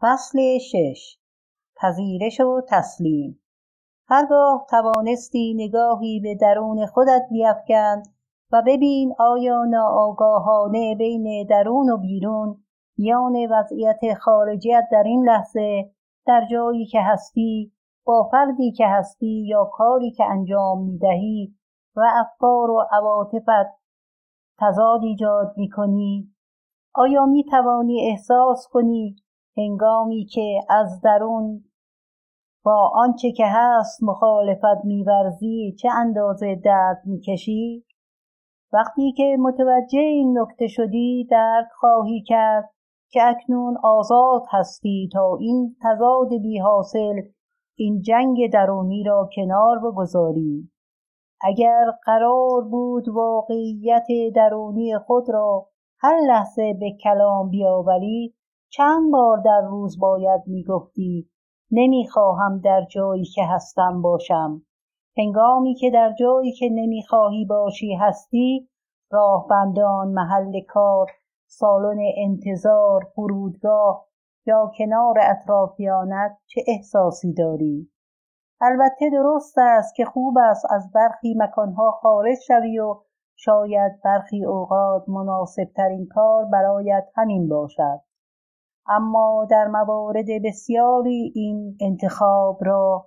فصل 6. پذیرش و تسلیم. هرگاه توانستی نگاهی به درون خودت بیفکن و ببین آیا ناآگاهانه بین درون و بیرون، میان وضعیت خارجیت در این لحظه، در جایی که هستی، با فردی که هستی یا کاری که انجام میدهی و افکار و عواطفت تضاد ایجاد میکنی، آیا میتوانی احساس کنی هنگامی که از درون با آنچه که هست مخالفت می‌ورزی چه اندازه درد می‌کشی؟ وقتی که متوجه این نکته شدی، درک خواهی کرد که اکنون آزاد هستی تا این تضاد بی حاصل، این جنگ درونی را کنار بگذاری. اگر قرار بود واقعیت درونی خود را هر لحظه به کلام بیاوری، چند بار در روز باید میگفتی نمیخواهم در جایی که هستم باشم. هنگامی که در جایی که نمیخواهی باشی هستی، راهبندان، محل کار، سالن انتظار، فرودگاه یا کنار اطرافیانت چه احساسی داری؟ البته درست است که خوب است از برخی مکانها خارج شوی و شاید برخی اوقات مناسب ترین کار برایت همین باشد، اما در موارد بسیاری این انتخاب را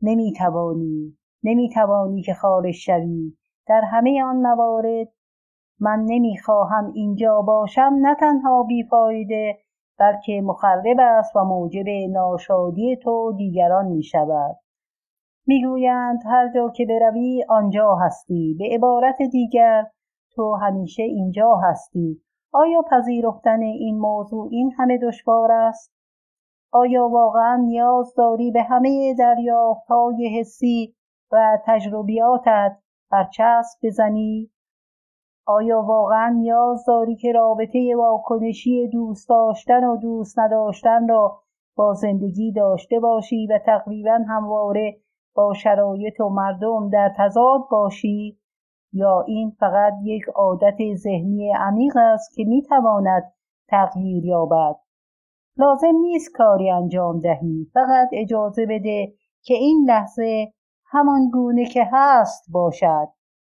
نمیتوانی که خارج شوی. در همه آن موارد من نمیخواهم اینجا باشم نه تنها بیفایده، بلکه مخرب است و موجب ناشادی تو دیگران میشود. میگویند هر جا که بروی آنجا هستی. به عبارت دیگر تو همیشه اینجا هستی. آیا پذیرفتن این موضوع این همه دشوار است؟ آیا واقعا نیاز داری به همه دریافت‌های حسی و تجربیاتت برچسب بزنی؟ آیا واقعا نیاز داری که رابطه واکنشی دوست داشتن و دوست نداشتن را با زندگی داشته باشی و تقریبا همواره با شرایط و مردم در تضاد باشی؟ یا این فقط یک عادت ذهنی عمیق است که میتواند تغییر یابد؟ لازم نیست کاری انجام دهی، فقط اجازه بده که این لحظه همان گونه که هست باشد.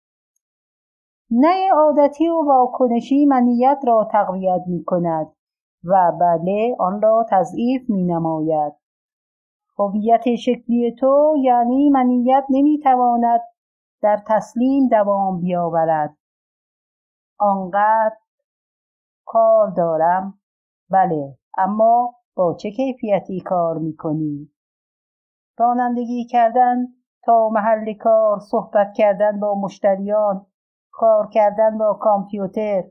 نه عادتی و واکنشی منیت را تقویت می کند و بله آن را تضعیف می نماید. هویت شکلی تو یعنی منیت نمی تواند در تسلیم دوام بیاورد. آنقدر کار دارم. بله، اما با چه کیفیتی کار می کنی؟ رانندگی کردن تا محل کار، صحبت کردن با مشتریان، کار کردن با کامپیوتر،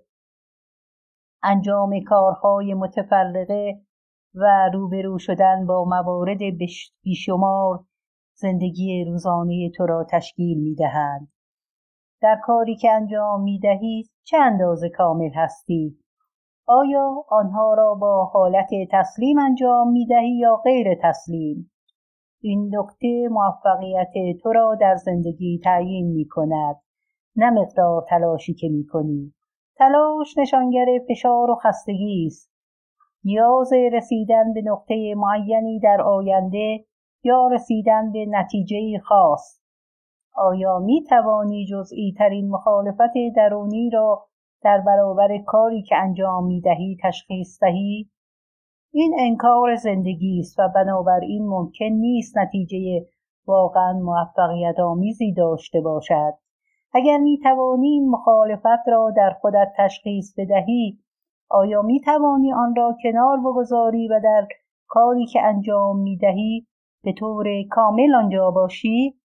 انجام کارهای متفرقه و روبرو شدن با موارد بیشمار زندگی روزانه تو را تشکیل می دهند. در کاری که انجام می دهی چه اندازه کامل هستی؟ آیا آنها را با حالت تسلیم انجام می دهی یا غیر تسلیم؟ این نکته موفقیت تو را در زندگی تعیین می کند، نه مقدار تلاشی که می کنی. تلاش نشانگر فشار و خستگی است. نیاز رسیدن به نقطه معینی در آینده یا رسیدن به نتیجه خاص. آیا می توانی جزئی ترین مخالفت درونی را در برابر کاری که انجام می دهی تشخیص دهی؟ این انکار زندگی است و بنابراین ممکن نیست نتیجه واقعا موفقیت آمیزی داشته باشد. اگر می توانی این مخالفت را در خودت تشخیص بدهی، آیا می توانی آن را کنار بگذاری و در کاری که انجام می دهی به طور کامل آنجا باشی؟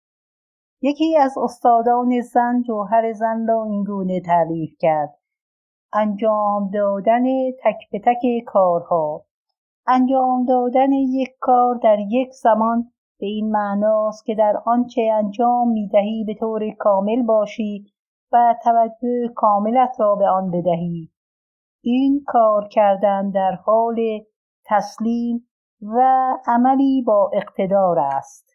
یکی از استادان زن جوهر زن را اینگونه تعریف کرد: انجام دادن تک به تک کارها. انجام دادن یک کار در یک زمان به این معناست که در آنچه انجام می‌دهی به طور کامل باشی و توجه کاملت را به آن بدهی. این کار کردن در حال تسلیم و عملی با اقتدار است.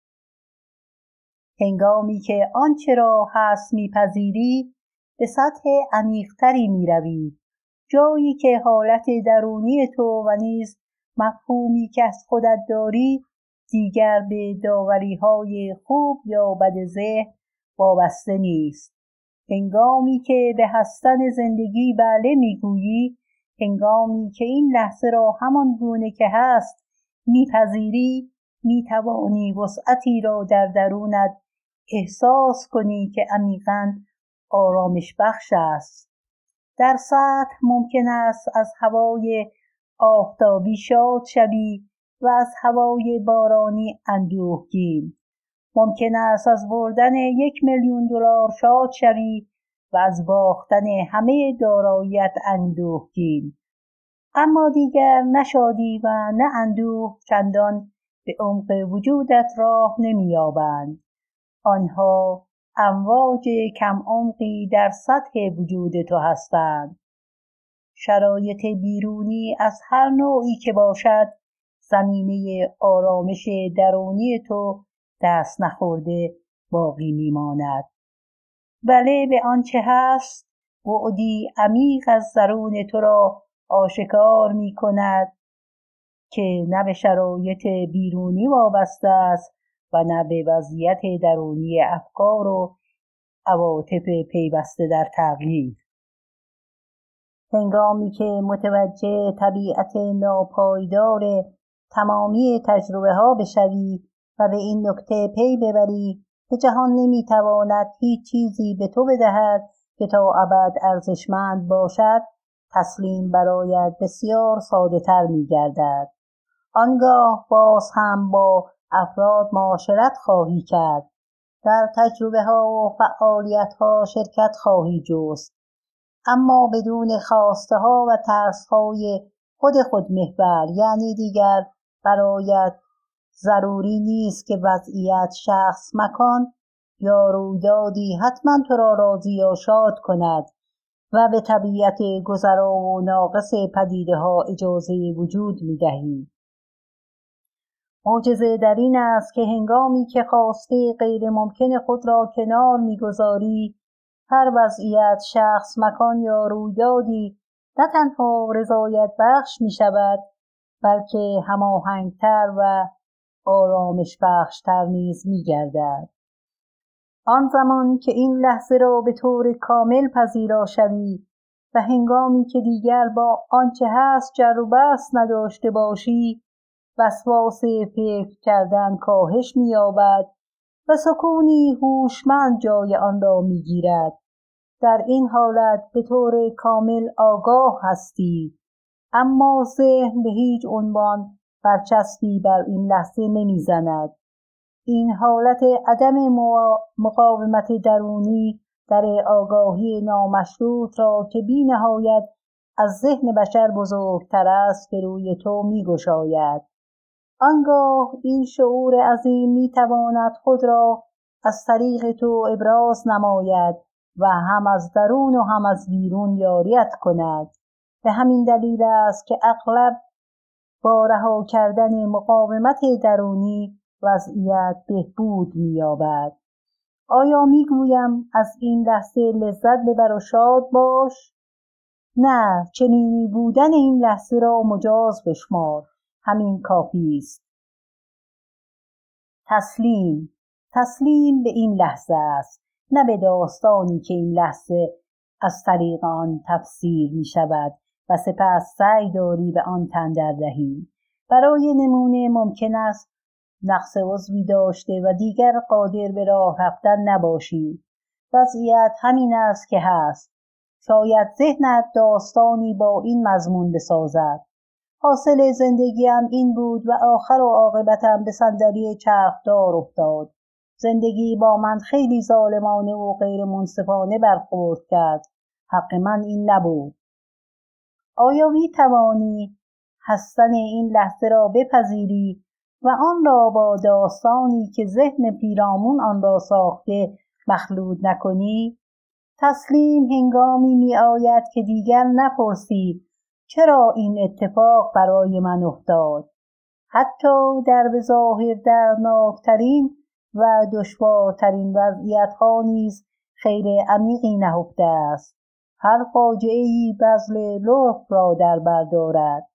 هنگامی که آنچه را هست میپذیری، به سطح عمیق‌تری میروی، جایی که حالت درونی تو و نیز مفهومی که از خودت داری دیگر به داوری‌های خوب یا بد ذهن وابسته نیست. هنگامی که به هستن زندگی بله میگویی، هنگامی که این لحظه را همان گونه که هست میپذیری، میتوانی وسعتی را در درونت احساس کنی که عمیقاً آرامش بخش است. در سطح ممکن است از هوای آفتابی شاد شوی و از هوای بارانی اندوهگین. ممکن است از بردن $1,000,000 شاد شوی و از باختن همه داراییت اندوهگین. اما دیگر نه شادی و نه اندوه چندان به عمق وجودت راه نمی‌یابند. آنها امواج کم عمقی در سطح وجود تو هستند. شرایط بیرونی از هر نوعی که باشد، زمینه آرامش درونی تو دست نخورده باقی میماند. بله، به آنچه هست بعدی عمیق از درون تو را آشکار می کند که نه به شرایط بیرونی وابسته است و نه به وضعیت درونی افکار و عواطف پیوسته در تغییر. هنگامی که متوجه طبیعت ناپایدار تمامی تجربه ها بشوی و به این نکته پی ببری که جهان نمیتواند هیچ چیزی به تو بدهد که تا ابد ارزشمند باشد، تسلیم برایت بسیار ساده تر میگردد. آنگاه باز هم با افراد معاشرت خواهی کرد، در تجربه ها و فعالیت ها شرکت خواهی جست، اما بدون خواسته ها و ترس های خود محور. یعنی دیگر برایت ضروری نیست که وضعیت، شخص، مکان یا رویدادی حتما تو را راضی یا شاد کند و به طبیعت گذرا و ناقص پدیده ها اجازه وجود می دهی. معجزه در این است که هنگامی که خواسته غیر ممکن خود را کنار می‌گذاری، هر وضعیت، شخص، مکان یا رویدادی نه تنها رضایت بخش می شود، بلکه هماهنگتر و آرامش بخشتر نیز می گردد. آن زمان که این لحظه را به طور کامل پذیرا شوی و هنگامی که دیگر با آنچه هست جر و بحث نداشته باشی، وسواس فکر کردن کاهش می‌یابد و سکونی هوشمند جای آن را می‌گیرد. در این حالت به طور کامل آگاه هستی، اما ذهن به هیچ عنوان برچسبی بر این لحظه نمی‌زند. این حالت عدم مقاومت درونی در آگاهی نامشروط را که بی نهایت از ذهن بشر بزرگتر است به روی تو می‌گشاید. آنگاه این شعور عظیم می‌تواند خود را از طریق تو ابراز نماید و هم از درون و هم از بیرون یاریت کند. به همین دلیل است که اغلب با رها کردن مقاومت درونی وضعیت بهبود می‌یابد. آیا میگویم از این لحظه لذت ببر و شاد باش؟ نه، چنینی بودن این لحظه را مجاز بشمار. همین کافی است. تسلیم به این لحظه است، نه به داستانی که این لحظه از طریق آن تفسیر می شود و سپس سعی داری به آن تن در دهی. برای نمونه ممکن است نقص عضوی داشته و دیگر قادر به راه رفتن نباشی. وضعیت همین است که هست. شاید ذهنت داستانی با این مضمون بسازد: حاصل زندگیم این بود و آخر و عاقبتم به صندلی چرخدار افتاد. زندگی با من خیلی ظالمانه و غیر منصفانه برخورد کرد. حق من این نبود. آیا می توانی هستن این لحظه را بپذیری و آن را با داستانی که ذهن پیرامون آن را ساخته مخلوط نکنی؟ تسلیم هنگامی می آید که دیگر نپرسی چرا این اتفاق برای من افتاد. حتی در بظاهر دردناکترین و دشوارترین وضعیت‌ها نیز خیر عمیقی نهفته است. هر فاجعه‌ای بذل لطف را در بر دارد.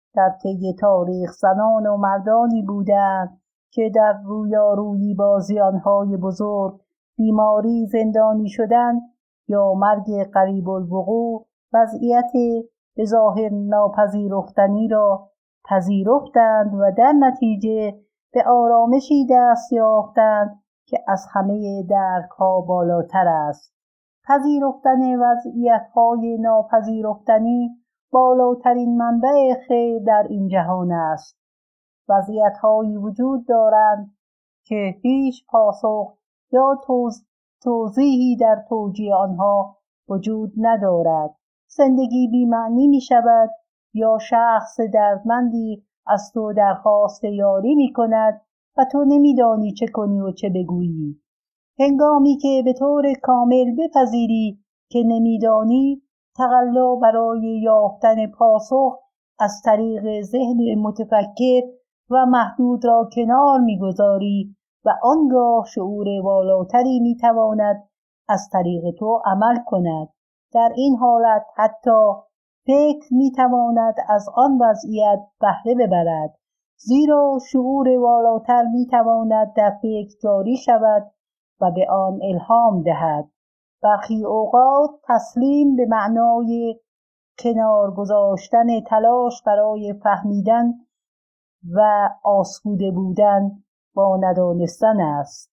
در طی تاریخ زنان و مردانی بودند که در رویارویی با زیانهای بزرگ، بیماری، زندانی شدن یا مرگ قریب الوقوع وضعیت به ظاهر ناپذیرفتنی را پذیرفتند و در نتیجه به آرامشی دست یافتند که از همه درک‌ها بالاتر است. پذیرفتن وضعیت‌های ناپذیرفتنی بالاترین منبع خیر در این جهان است. وضعیت‌هایی وجود دارند که هیچ پاسخ یا توضیحی در توجیه آنها وجود ندارد. زندگی بی‌معنی می‌شود یا شخص دردمندی از تو درخواست یاری می‌کند و تو نمی‌دانی چه کنی و چه بگویی. هنگامی که به طور کامل بپذیری که نمی‌دانی، تقلا برای یافتن پاسخ از طریق ذهن متفکر و محدود را کنار می‌گذاری و آنگاه شعور والاتری می‌تواند از طریق تو عمل کند. در این حالت حتی فکر می‌تواند از آن وضعیت بهره ببرد، زیرا شعور والاتر می‌تواند در فکر جاری شود و به آن الهام دهد. برخی اوقات تسلیم به معنای کنار گذاشتن تلاش برای فهمیدن و آسوده بودن با ندانستن است.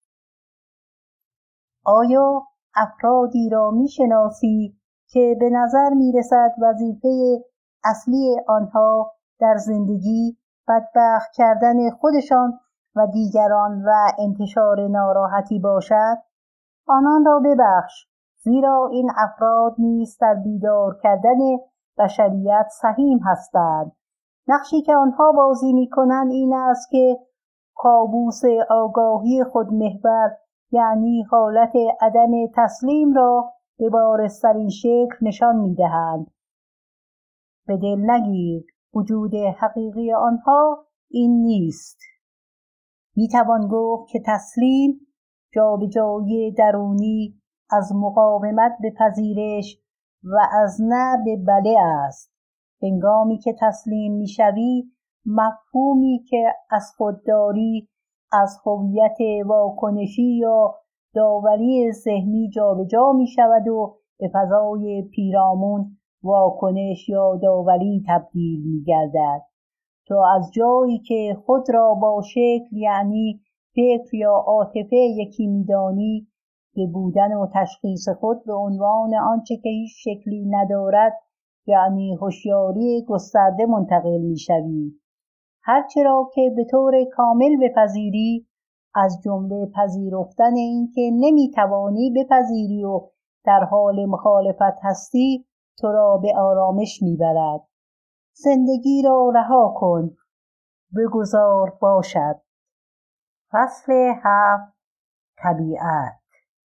آیا افرادی را می‌شناسی که به نظر می‌رسد وظیفه اصلی آنها در زندگی بدبخت کردن خودشان و دیگران و انتشار ناراحتی باشد؟ آنان را ببخش، زیرا این افراد نیز در بیدار کردن بشریت سهیم هستند. نقشی که آنها بازی می‌کنند این است که کابوس آگاهی خودمحور، یعنی حالت عدم تسلیم را به بارزترین شکل نشان می‌دهند. به دل نگیر، وجود حقیقی آنها این نیست. می‌توان گفت که تسلیم جابجایی درونی از مقاومت به پذیرش و از نه به بله است. هنگامی که تسلیم می‌شوی، مفهومی که از خودداری، از هویت واکنشی یا داوری ذهنی جابجا می‌شود و به فضای پیرامون واکنش یا داوری تبدیل می‌گردد. تو از جایی که خود را با شکل، یعنی فکر یا عاطفه یکی می‌دانی، به بودن و تشخیص خود به عنوان آنچه که هیچ شکلی ندارد، یعنی هوشیاری گسترده منتقل می‌شوی. هرچه را که به طور کامل بپذیری، از جمله پذیرفتن این که نمی‌توانی بپذیری و در حال مخالفت هستی، تو را به آرامش می‌برد. زندگی را رها کن، بگذار باشد. فصل 7. طبیعت.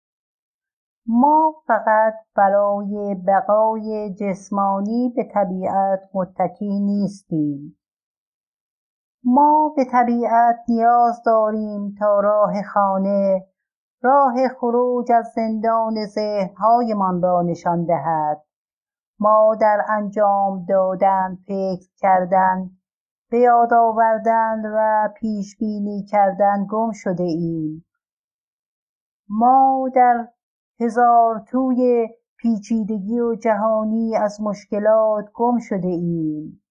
ما فقط برای بقای جسمانی به طبیعت متکی نیستیم. ما به طبیعت نیاز داریم تا راه خانه، راه خروج از زندان ذهن‌هایمان را نشان دهد. ما در انجام دادن، فکر کردن، به یاد آوردن و پیش بینی کردن گم شده ایم. ما در هزار توی پیچیدگی و جهانی از مشکلات گم شده ایم.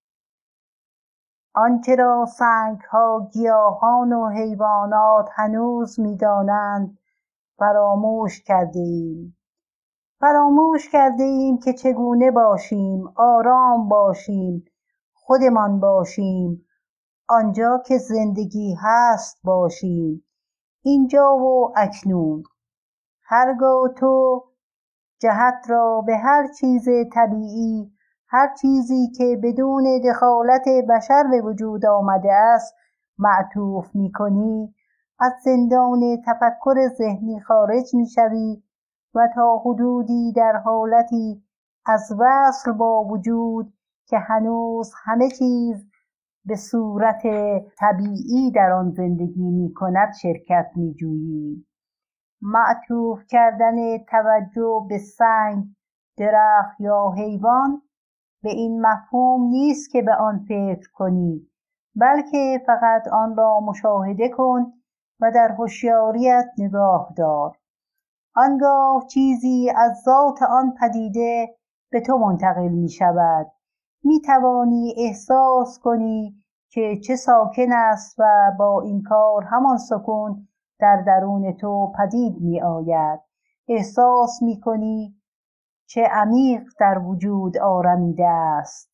آنچه را سنگ‌ها، گیاهان و حیوانات هنوز می‌دانند فراموش کرده ایم. فراموش کرده ایم که چگونه باشیم، آرام باشیم، خودمان باشیم، آنجا که زندگی هست باشیم، اینجا و اکنون. هرگاه تو جهت را به هر چیز طبیعی، هر چیزی که بدون دخالت بشر به وجود آمده است معطوف می‌کنی، از زندان تفکر ذهنی خارج می‌شوی و تا حدودی در حالتی از وصل با وجود که هنوز همه چیز به صورت طبیعی در آن زندگی می‌کند شرکت می‌جویی. معطوف کردن توجه به سنگ، درخت یا حیوان به این مفهوم نیست که به آن فکر کنی، بلکه فقط آن را مشاهده کن و در هوشیاریت نگاه دار. آنگاه چیزی از ذات آن پدیده به تو منتقل می شود. می توانی احساس کنی که چه ساکن است و با این کار همان سکون در درون تو پدید می آید. احساس می کنی چه عمیق در وجود آرمیده است،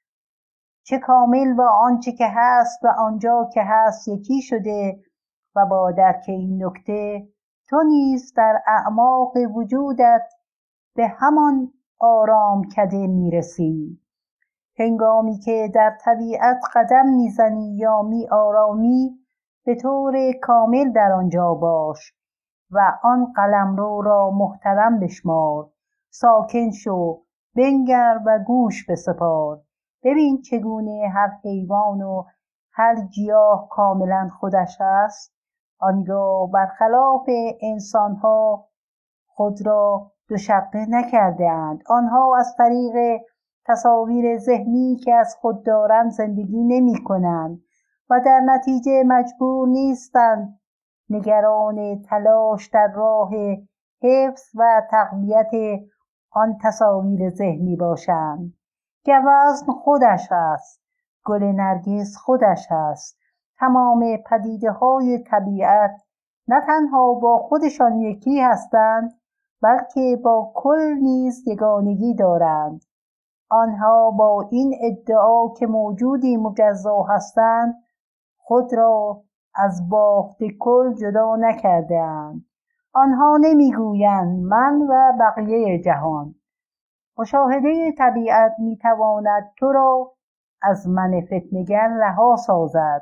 چه کامل با آنچه که هست و آنجا که هست یکی شده و با درک این نکته تو نیز در اعماق وجودت به همان آرام کده میرسی. هنگامی که در طبیعت قدم میزنی یا می آرامی به طور کامل در آنجا باش و آن قلمرو را محترم بشمار. ساکن شو، بنگر و گوش بسپار. ببین چگونه هر حیوان و هر گیاه کاملا خودش است. آنگاه برخلاف انسانها خود را دوشقه نکرده اند. آنها از طریق تصاویر ذهنی که از خود دارند زندگی نمی کنند و در نتیجه مجبور نیستند نگران تلاش در راه حفظ و تقویت آن تصاویر ذهنی باشند. گوزن خودش است، گل نرگس خودش است. تمام پدیده های طبیعت نه تنها با خودشان یکی هستند بلکه با کل نیز یگانگی دارند. آنها با این ادعا که موجودی مجزا هستند خود را از بافت کل جدا نکرده اند. آنها نمیگویند من و بقیه جهان. مشاهده طبیعت میتواند تو را از من فتنه‌گر رها سازد.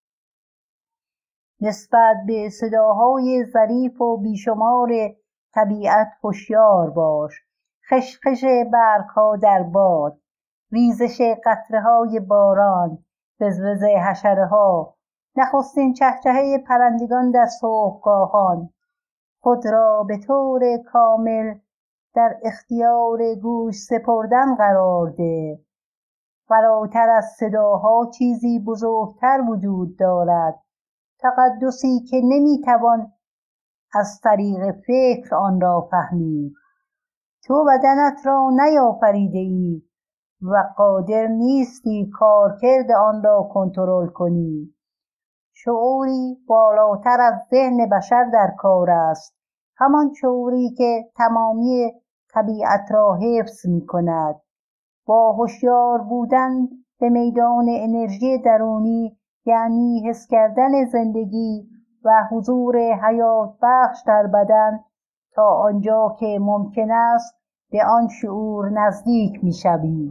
نسبت به صداهای ظریف و بیشمار طبیعت هوشیار باش. خشخش برگ‌ها در باد، ریزش قطره‌های باران، وزوز حشره‌ها، نخستین چهچهه پرندگان در صبحگاهان. خود را به طور کامل در اختیار گوش سپردن قرار ده. فراتر از صداها چیزی بزرگتر وجود دارد، تقدسی که نمیتوان از طریق فکر آن را فهمید. تو بدنت را نیافریده ای و قادر نیستی کارکرد آن را کنترل کنی. شعوری بالاتر از ذهن بشر در کار است، همان شعوری که تمامی طبیعت را حفظ می کند. با هوشیار بودن به میدان انرژی درونی یعنی حس کردن زندگی و حضور حیات بخش در بدن تا آنجا که ممکن است به آن شعور نزدیک می شوی.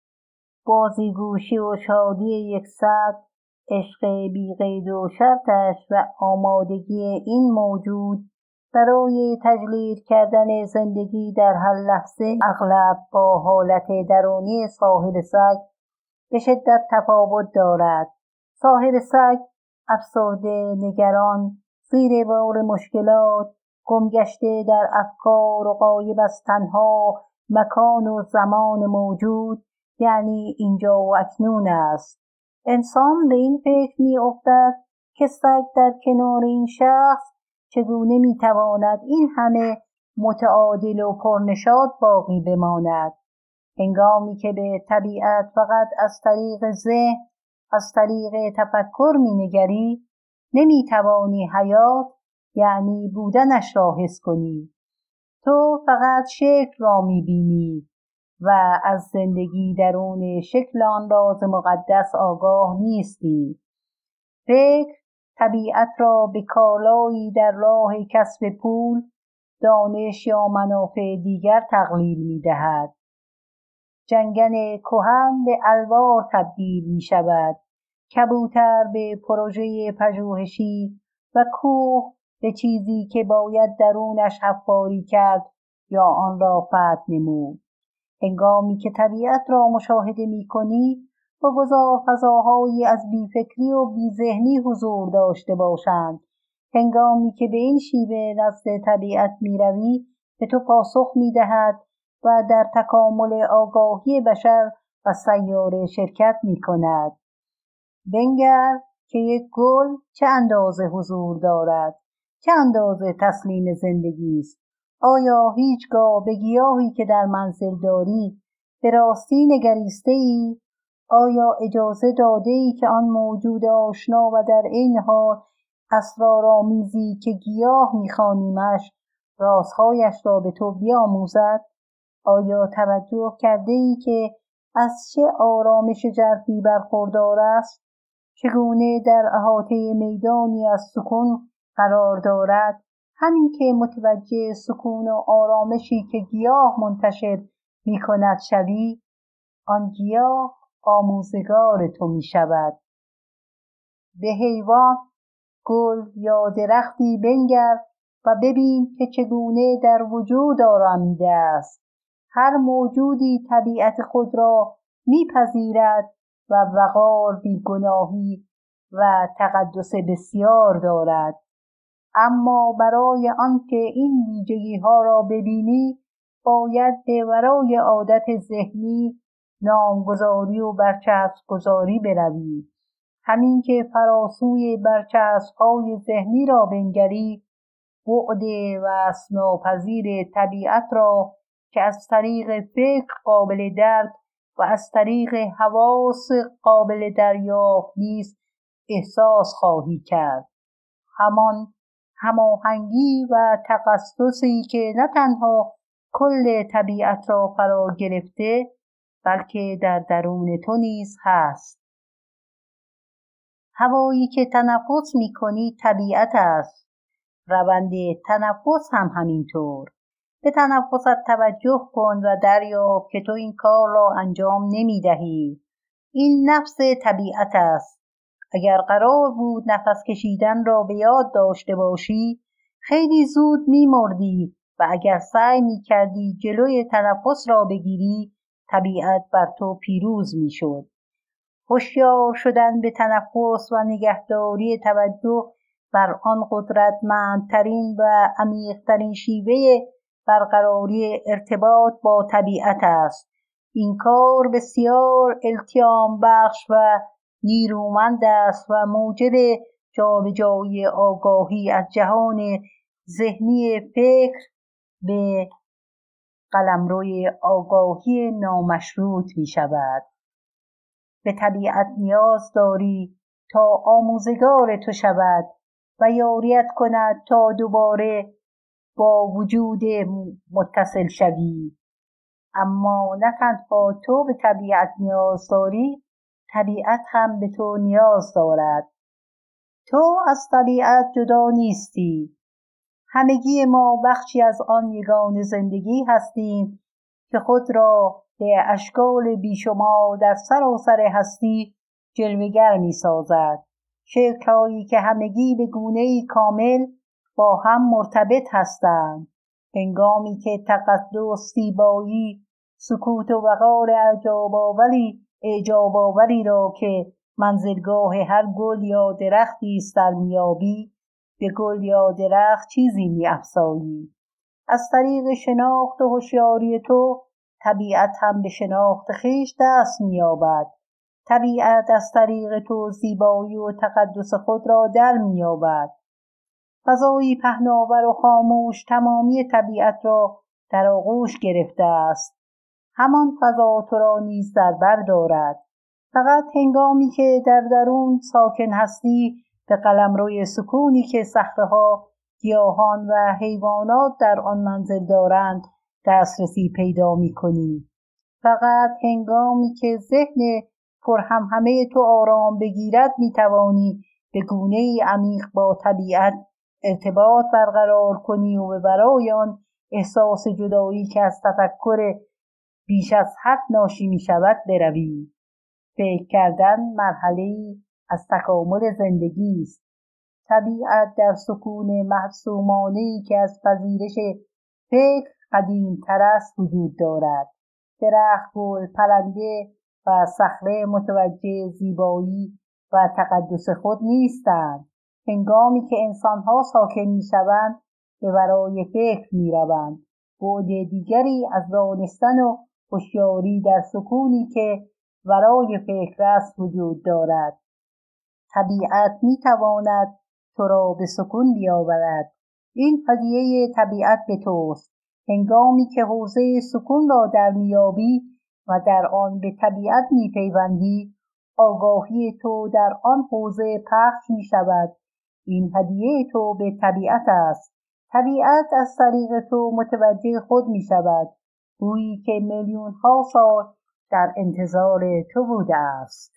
بازیگوشی و شادی یکصد، عشق بی قید و شرطش و آمادگی این موجود برای تجلیل کردن زندگی در هر لحظه اغلب با حالت درونی صاحب سگ به شدت تفاوت دارد. صاحب سگ افسرده، نگران، زیر بار مشکلات، گمگشته در افکار و غایب از تنها مکان و زمان موجود یعنی اینجا و اکنون است. انسان به این فکر می افتد که سگ در کنار این شخص چگونه می تواند این همه متعادل و پرنشاط باقی بماند. هنگامی که به طبیعت فقط از طریق ذهن، از طریق تفکر می نگری، نمی توانی حیات یعنی بودنش را حس کنی. تو فقط شکل را می بینی و از زندگی درون شکل آن راز مقدس آگاه نیستی. فکر طبیعت را به کالایی در راه کسب پول، دانش یا منافع دیگر تقلیل می دهد. جنگل کهن به الوار تبدیل می شود، کبوتر به پروژه پژوهشی و کوه به چیزی که باید درونش حفاری کرد یا آن را فتح نمود. هنگامی که طبیعت را مشاهده می کنی بگذار فضاهایی از بیفکری و بیذهنی حضور داشته باشند. هنگامی که به این شیوه نزد طبیعت می روی به تو پاسخ می دهد و در تکامل آگاهی بشر و سیاره شرکت می کند. بنگر که یک گل چه اندازه حضور دارد، چه اندازه تسلیم زندگی است. آیا هیچگاه به گیاهی که در منزل داری به راستی نگریسته ای؟ آیا اجازه داده ای که آن موجود آشنا و در عین حال اسرارآمیزی که گیاه می‌خوانیمش رازهایش را به تو بیاموزد؟ آیا توجه کرده ای که از چه آرامش ژرفی برخوردار است؟ چگونه در احاطه میدانی از سکون قرار دارد؟ همین که متوجه سکون و آرامشی که گیاه منتشر می کند شوی، آن گیاه آموزگار تو می شود. به حیوان، گل یا درختی بنگر و ببین که چگونه در وجود آرامیده است. هر موجودی طبیعت خود را میپذیرد و وقار، بیگناهی و تقدس بسیار دارد. اما برای آنکه این ویژگی ها را ببینی باید به ورای عادت ذهنی، نامگذاری و برچسب گذاری بروی. همین که فراسوی برچسب های ذهنی را بنگری، بعد وصف ناپذیر طبیعت را که از طریق فکر قابل درک و از طریق حواس قابل دریافت نیست احساس خواهی کرد. همان هماهنگی و تقصدی که نه تنها کل طبیعت را فرا گرفته بلکه در درون تو نیز هست. هوایی که تنفس می‌کنی طبیعت است. روند تنفس هم همینطور. به تنفست توجه کن و دریاب که تو این کار را انجام نمی‌دهی. این نفس طبیعت است. اگر قرار بود نفس کشیدن را به یاد داشته باشی، خیلی زود می‌مردی و اگر سعی می‌کردی جلوی تنفس را بگیری، طبیعت بر تو پیروز می‌شد. هوشیار شدن به تنفس و نگهداری توجه بر آن قدرتمندترین و عمیق‌ترین شیوه برقراری ارتباط با طبیعت است. این کار بسیار التیام بخش و نیرومند است و موجب جابجایی آگاهی از جهان ذهنی فکر به قلمروی آگاهی نامشروط می شود. به طبیعت نیاز داری تا آموزگار تو شود و یاریت کند تا دوباره با وجود متصل شوی. اما نه تنها تو به طبیعت نیاز داری، طبیعت هم به تو نیاز دارد. تو از طبیعت جدا نیستی. همگی ما بخشی از آن یگان زندگی هستیم که خود را به اشکال بیشمار در سراسر هستی جلوه‌گر می‌سازد. شکل‌هایی که همگی به گونه‌ای کامل با هم مرتبط هستند. هنگامی که تقدس، زیبایی، سکوت و وقار اعجاب آوری را که منزلگاه هر گل یا درختی است در میابی، به گل یا درخت چیزی می‌افزایی. از طریق شناخت و هوشیاری تو طبیعت هم به شناخت خویش دست می‌یابد. طبیعت از طریق تو زیبایی و تقدس خود را در می‌یابد. فضایی پهناور و خاموش تمامی طبیعت را در آغوش گرفته است. همان فضا تو را نیز در بر دارد. فقط هنگامی که در درون ساکن هستی به قلمروی سکونی که صخره‌ها، گیاهان و حیوانات در آن منزل دارند دسترسی پیدا می‌کنی. فقط هنگامی که ذهن پرهمهمه تو آرام بگیرد می‌توانی به گونه‌ای عمیق با طبیعت ارتباط برقرار کنی و به برای آن احساس جدایی که از تفکر بیش از حد ناشی می‌شود بروی. فکر کردن مرحله‌ای از تکامل زندگی است. طبیعت در سکون معصومانه‌ای که از پذیرش فکر قدیم‌تر است وجود دارد. درخت، گل، پرنده و صخره متوجه زیبایی و تقدس خود نیستند. هنگامی که انسان‌ها ساکن می‌شوند به ورای فکر می‌روند. بعد دیگری از دانستن و هوشیاری در سکونی که ورای فکرست وجود دارد. طبیعت میتواند تو را به سکون بیاورد. این هدیه طبیعت به توست. هنگامی که حوزه سکون را در میابی و در آن به طبیعت میپیوندی، آگاهی تو در آن حوزه پخش میشود. این هدیه تو به طبیعت است. طبیعت از طریق تو متوجه خود میشود، گویی که میلیون ها سال در انتظار تو بوده است.